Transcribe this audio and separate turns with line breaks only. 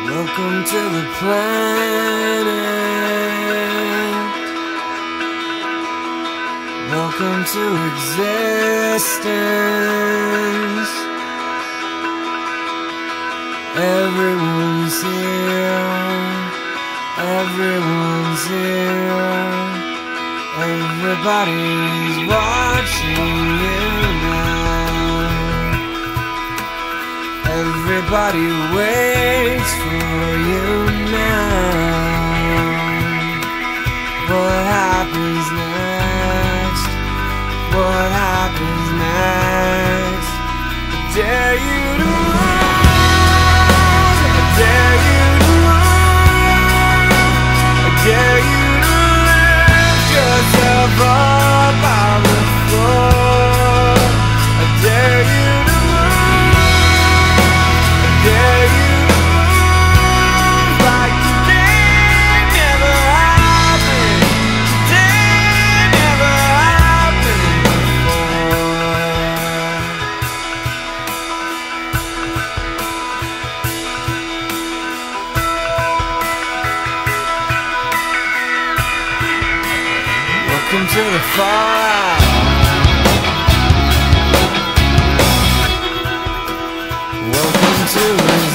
Welcome to the planet. Welcome to existence. Everyone's here. Everyone's here. Everybody's watching you now. Everybody waits for you now. What happens next? What happens next? I dare you to lose. I dare you to lose. I dare you to lift yourself up on the floor. I dare you to dare you to lose like today never happened. Today never happened before. Welcome to the fallout. Welcome to